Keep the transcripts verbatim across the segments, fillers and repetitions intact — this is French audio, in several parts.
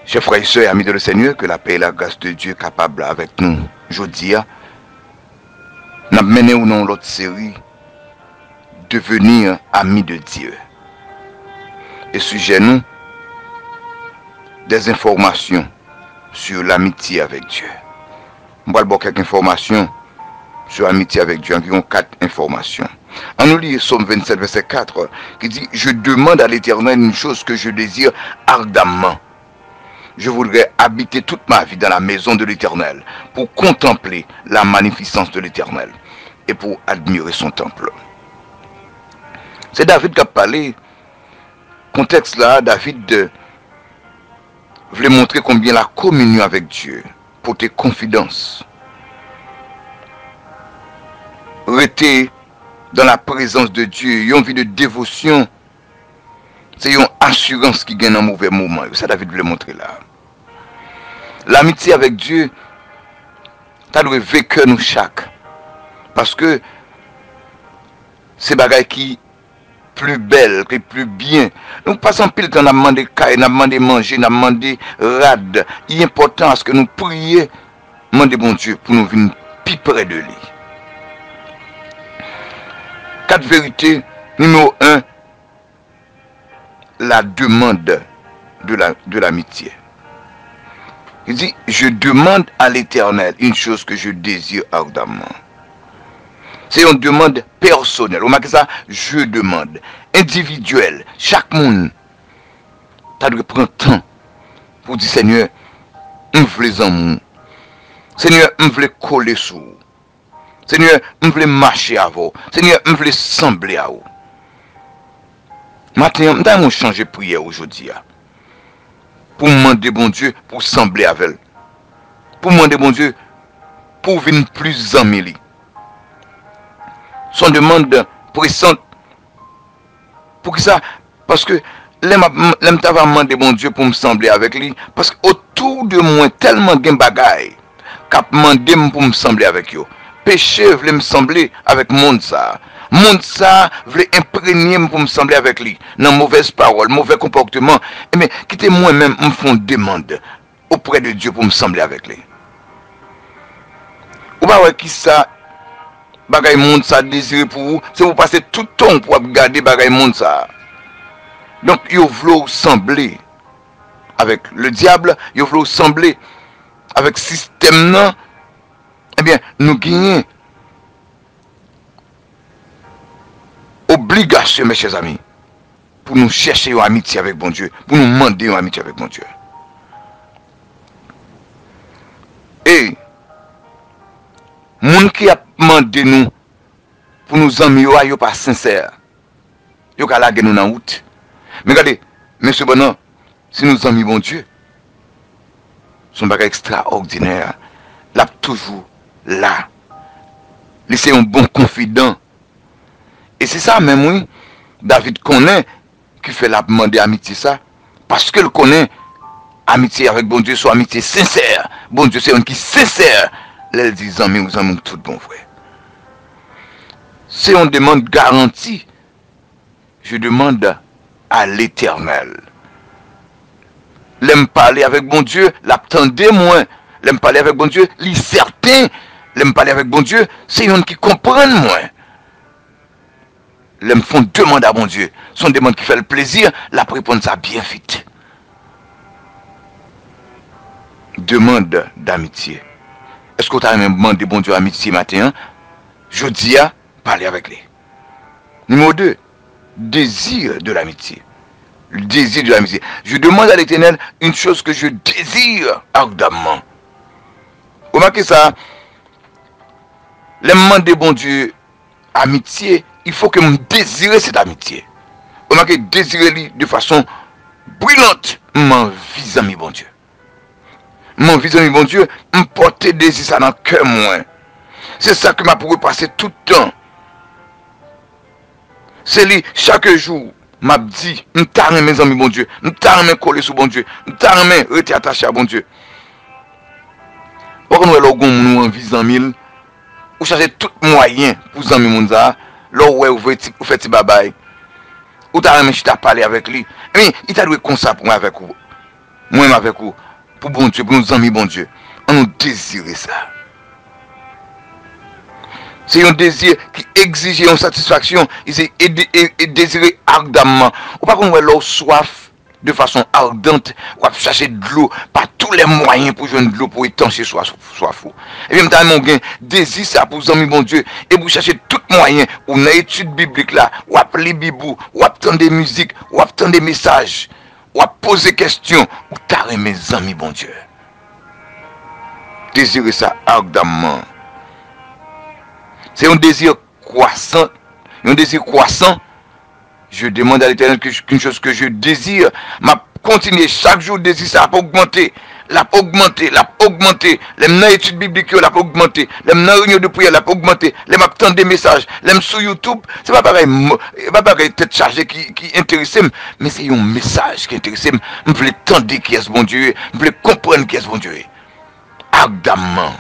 Chers frères et sœurs, amis de le Seigneur, que la paix et la grâce de Dieu capable avec nous, je dis, n'a mené ou non l'autre série, devenir amis de Dieu. Et sujet nous, des informations sur l'amitié avec Dieu. On va voir quelques informations sur l'amitié avec Dieu, environ quatre informations. On nous lit Psaume vingt-sept, verset quatre, qui dit « Je demande à l'Éternel une chose que je désire ardemment. Je voudrais habiter toute ma vie dans la maison de l'Éternel pour contempler la magnificence de l'Éternel et pour admirer son temple. » C'est David qui a parlé. Contexte là, David voulait montrer combien la communion avec Dieu, pour tes confidences, rester dans la présence de Dieu, une vie de dévotion, c'est une assurance qui gagne un mauvais moment. Ça, David voulait montrer là. L'amitié avec Dieu, ça doit vécu nous chaque. Parce que c'est bagaille qui plus belle, qui plus bien. Nous passons pile temps, nous avons demandé caille, nous avons demandé manger, nous avons demandé rad. Il est important à ce que nous prions, demander bon Dieu pour nous venir plus près de lui. Quatre vérités. Numéro un, la demande de la, de l'amitié. Il dit, je demande à l'Éternel une chose que je désire ardemment. C'est une demande personnelle. Vous remarquez ça? Je demande. Individuelle. Chaque monde. Tu dois prendre temps pour dire, Seigneur, je veux les amours. Seigneur, je veux coller sur. Seigneur, je veux marcher à vous. Seigneur, je veux sembler à vous. Maintenant, je vais changer de prière aujourd'hui. Pour demander bon Dieu, pour sembler avec elle. Pour demander bon Dieu, pour venir plus amis. Son demande pressante. Pour que ça, parce que l'aime t'avoir demandé bon Dieu pour me sembler avec lui. Parce qu'autour de moi, tellement de bagaille, qu'a demandé pour me sembler avec eux. Péché voulait me sembler avec monde ça. Monde ça voulait imprégner pour me sembler avec lui. Dans mauvaise parole, mauvais comportement. Mais quittez moi-même, me font demande auprès de Dieu pour me sembler avec lui. Ou pas qui ça? Bagay monde ça désiré pour vous, c'est vous passer tout le temps pour regarder bagay monde ça. Donc, il faut sembler avec le diable, il faut sembler avec le système non. Eh bien, nous gagnons obligation, mes chers amis, pour nous chercher une amitié avec bon Dieu, pour nous demander une amitié avec bon Dieu. Et moun qui a demandé nous pour nous amis yo yo pas sincère. Yo ka lage nous dans route. Mais regardez, monsieur Bonan, si nous amis bon Dieu, son bagage extraordinaire, là toujours là. Laissez un bon confident. Et c'est ça même oui, David connaît qui fait la demander amitié ça parce qu'il connaît amitié avec bon Dieu, soit amitié sincère. Bon Dieu c'est un qui sincère. Les disant, mais vous en tout bon frère. Si on demande garantie, je demande à l'Éternel. L'aime parler avec bon Dieu, l'attendez moins. L'aime parler avec bon Dieu, lui certain. L'aime parler avec bon Dieu, c'est un qui comprend moins. L'aime font demande à bon Dieu. Son demande qui fait le plaisir, la réponse ça bien vite. Demande d'amitié. Est-ce que tu as même demandé bon Dieu amitié matin? Je dis à parler avec lui. Numéro deux, désir de l'amitié. Le désir de l'amitié. Je demande à l'Éternel une chose que je désire ardemment. Remarquez ça. Le demander bon Dieu amitié, il faut que je désire cette amitié. Remarquez, désirer de façon brillante, mon vis-à-vis bon Dieu. Mon vis-à-vis bon Dieu, me porter désir ça dans le cœur moi. C'est ça que m'a pour passer tout le temps. C'est lui, chaque jour, m'a dit, nous t'arrêtons mes amis bon Dieu, nous t'arrêtons coller sur bon Dieu, nous t'arrêtons rester attaché à bon Dieu. Pourquoi nous avons nous en vis-à-vis, ou chercher tout moyen pour les amis monza, là où vous faites des babaye, ou t'arrêtons chita parler avec lui, mais il t'a doué comme ça pour moi avec vous. moi avec vous, pour bon Dieu, pour nos amis bon Dieu, on nous désire ça. C'est un désir qui exige une satisfaction, et désirer ardemment. Ou pas qu'on ait l'eau soif de façon ardente, ou à chercher de l'eau par tous les moyens pour jouer de l'eau pour étancher soif. Et bien, maintenant, mon désir, ça pour les amis bon Dieu, et vous cherchez tout moyen, ou dans l'étude biblique là, ou à lire Bible, ou à entendre des musiques, ou à entendre des messages, ou à poser des questions, ou t'arrêter mes amis bon Dieu. Désirer ça ardemment. C'est un désir croissant. Un désir croissant. Je demande à l'Éternel qu'une chose que je désire, m'a continuer chaque jour désir ça pour augmenter, l'a augmenter, l'a augmenter. Les m'nan études bibliques l'a augmenter, les m'nan réunion de prière l'a augmenter, les m'a tendre des messages, les sur YouTube, c'est pas pareil, pas pareil tête chargée qui qui intéresse, mais c'est un message qui intéresse. Je veux tendre qui est ce bon Dieu, je veux comprendre qui est ce bon Dieu. Ardemment.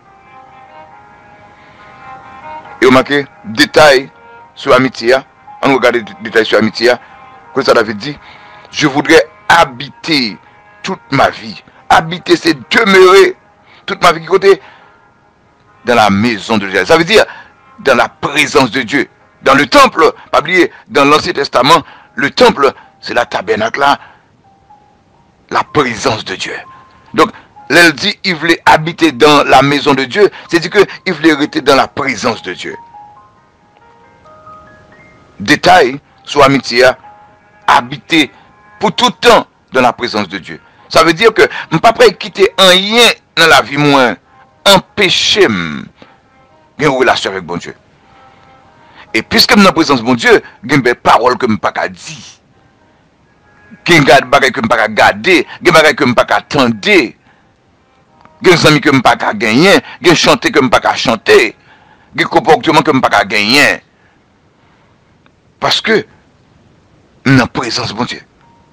Et vous marquez, détail sur l'amitié. On regarde les détails sur l'amitié. Comme ça David dit, je voudrais habiter toute ma vie. Habiter, c'est demeurer toute ma vie. Qui côté? Dans la maison de Dieu. Ça veut dire dans la présence de Dieu. Dans le temple, pas oublier, dans l'Ancien Testament, le temple, c'est la tabernacle là, la présence de Dieu. Donc, elle dit il voulait habiter dans la maison de Dieu, c'est-à-dire qu'il voulait rester dans la présence de Dieu. Détail sur l'amitié, habiter pour tout temps dans la présence de Dieu. Ça veut dire que je ne peux pas quitter un rien dans la vie, moins empêcher une relation avec bon Dieu. Et puisque je suis dans la présence de bon Dieu, il y a des paroles que je ne peux pas dire. Il y a des choses que je ne peux pas garder, il y a des choses que je ne peux pas attendre. Il y a des amis que je ne peux pas gagner, il y a des chanter que je ne peux pas chanter, il y a des comportements que je ne peux pas gagner. Parce que, nous sommes en présence de mon Dieu.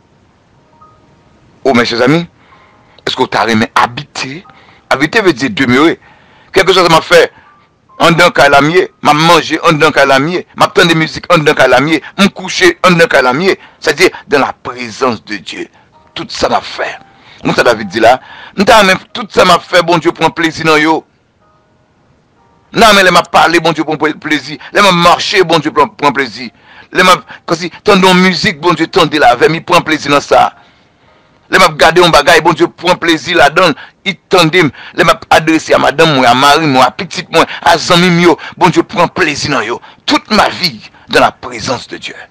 Oh, mes chers amis, est-ce que vous avez aimé habiter? Habiter veut dire demeurer. Quelque chose m'a fait, en d'un calamier, m'a mangé en d'un calamier, m'a entendu des musiques en d'un calamier, m'a couché en d'un calamier. C'est-à-dire, dans la présence de Dieu. Tout ça m'a fait. Nous, ça David dit là, tout ça m'a fait, bon Dieu, prend plaisir dans yo. Non, mais les m'a parlé, bon Dieu, prend plaisir. Les m'a marché, bon Dieu, prend plaisir. Les m'a, quand si, tendons musique, bon Dieu, tendez la avec, il prend plaisir dans ça. Les m'a gardé un bagage, bon Dieu, prend plaisir là-dedans. Il tendait, les m'a adressé à madame, moi, à Marie, moi, à petite, moi, à Zami, mio. Bon Dieu, prend plaisir dans yo. Toute ma vie, dans la présence de Dieu.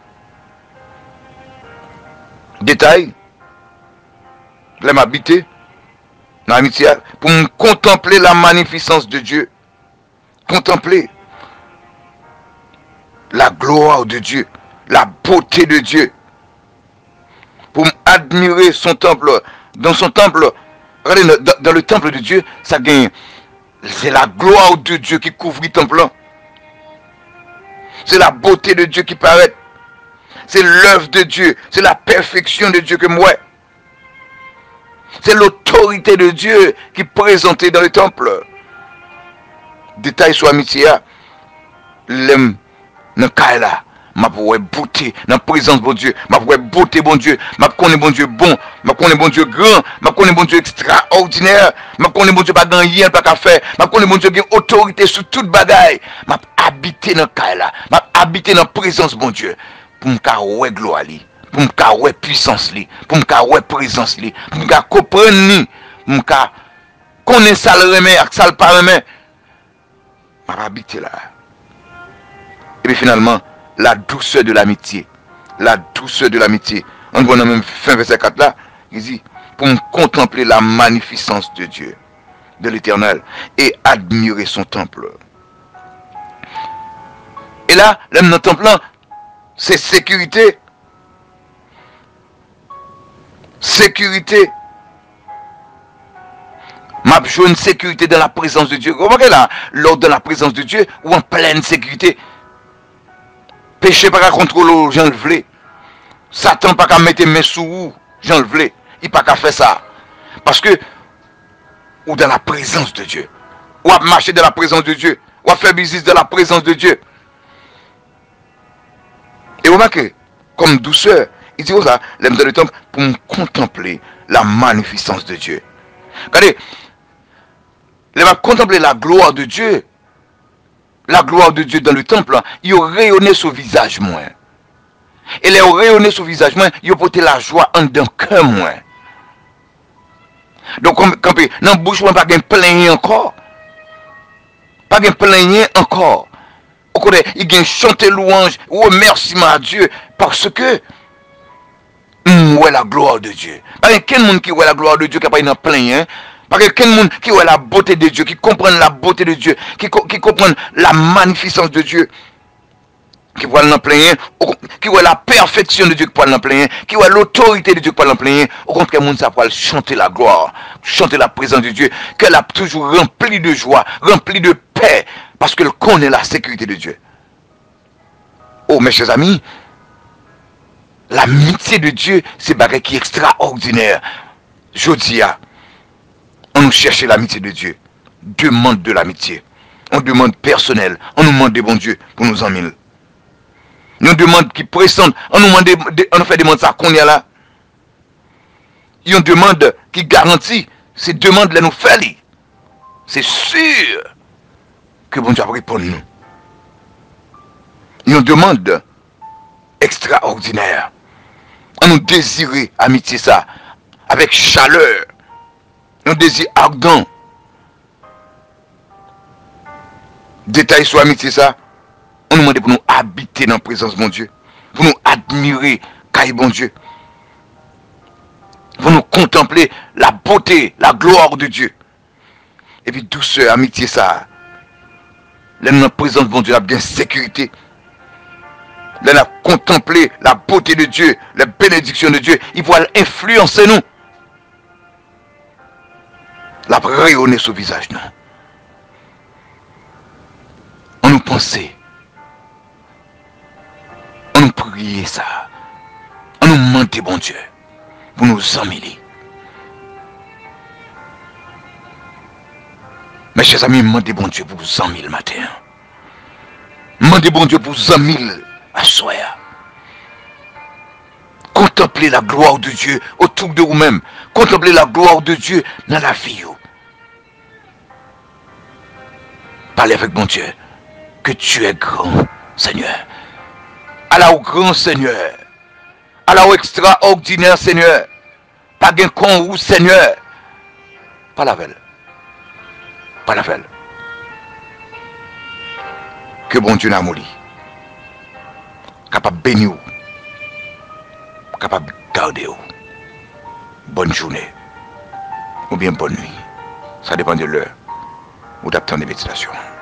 Détail. Les m'a habité dans l'amitié pour me contempler la magnificence de Dieu. Contempler la gloire de Dieu, la beauté de Dieu. Pour admirer son temple. Dans son temple, regardez, dans, dans le temple de Dieu, ça gagne. C'est la gloire de Dieu qui couvre le temple. C'est la beauté de Dieu qui paraît. C'est l'œuvre de Dieu. C'est la perfection de Dieu que moi. C'est l'autorité de Dieu qui est présentée dans le temple. Détail sur l'amitié. L'aime dans le cas là. Ma pour beauté dans la présence de Dieu. Ma pour beauté bon Dieu. Ma connaît bon Dieu bon. Ma connaît bon Dieu grand. Ma connaît bon Dieu extraordinaire. Ma connaît bon Dieu pas rien pas qu'à faire. Ma connaît bon Dieu qui a autorité sur toute bagaille. Ma habiter dans le cas là. Ma habiter dans la présence de bon Dieu. Pour me carrer gloire li. Pour me carrer puissance li. Pour me carrer présence li. Pour me comprendre ni. Pour me connaître ça le remet avec ça le pas remet. Ma habiter là. Et puis finalement, la douceur de l'amitié. La douceur de l'amitié. On voit dans même fin verset quatre là, il dit, pour contempler la magnificence de Dieu, de l'Éternel, et admirer son temple. Et là, l'homme dans le temple là, c'est sécurité. Sécurité. M'a joué une sécurité dans la présence de Dieu. Remarquez là, lors de la présence de Dieu, ou en pleine sécurité. Péché pas qu'à contrôler, j'en le voulais. Satan pas qu'à mettre mes sous, j'en le voulais. Il pas qu'à faire ça. Parce que, ou dans la présence de Dieu. Ou à marcher dans la présence de Dieu. Ou à faire business dans la présence de Dieu. Et remarquez, comme douceur, il dit, oh ça, l'aime dans le temple, pour me contempler la magnificence de Dieu. Regardez, il va contempler la gloire de Dieu. La gloire de Dieu dans le temple, il a rayonné sur le visage moins. Et les rayonné sur le visage moins, il a porté la joie en d'un cœur moins. Donc, quand dans la bouche, pas de plaigner encore. Pas de plaigner encore. Il a chanté louange, remerciement à Dieu, parce que où est la gloire de Dieu. Pas quel monde qui voit la gloire de Dieu qui n'a pas une plaigner. Pas quel monde qui voit la beauté de Dieu, qui comprend la beauté de Dieu, qui, qui comprend la magnificence de Dieu, qui voit l'en plaigner, qui voit la perfection de Dieu qui voit l'en plaigner, qui voit l'autorité de Dieu qui voit l'en plaigner. Au contraire, monde ça peut chanter la gloire, chanter la présence de Dieu, qu'elle a toujours rempli de joie, rempli de paix, parce qu'elle connaît la sécurité de Dieu. Oh, mes chers amis, l'amitié de Dieu, c'est bagage qui est extraordinaire. Je dis, on nous cherche l'amitié de Dieu. Demande de l'amitié. On demande personnel. On nous demande de bon Dieu pour nous en mille. Nous demande qui pressent. On nous demande, de, on nous fait demander ça qu'on y a là. Il y a une demande qui garantit. Ces demandes là nous fait. C'est sûr que bon Dieu va répondre nous. Il y a une demande extraordinaire. On nous désire amitié ça avec chaleur, un désir ardent. Détail sur amitié ça, on nous demande pour nous habiter dans la présence de mon Dieu, pour nous admirer caille bon Dieu, pour nous contempler la beauté, la gloire de Dieu. Et puis douceur, amitié ça, là dans la présence de mon Dieu, la bien sécurité. Là, on a contemplé la beauté de Dieu, la bénédiction de Dieu. Il va influencer nous. La rayonner sur le visage, non. On nous pensait. On nous priait ça. On nous mentait, bon Dieu, pour nous emmêler. Mes chers amis, demandez bon Dieu pour vous emmêler le matin. Demandez bon Dieu pour vous emmêler. À soi. Contemplez la gloire de Dieu autour de vous-même. Contemplez la gloire de Dieu dans la vie. Parlez avec mon Dieu. Que tu es grand, Seigneur. Allah au grand Seigneur. Allah au extraordinaire Seigneur. Pas de con ou Seigneur. Pas la velle. Pas la velle. Que bon Dieu n'a mouli. Capable de bénir, capable de garder. Bonne journée ou bien bonne nuit. Ça dépend de l'heure où tu attends des méditations.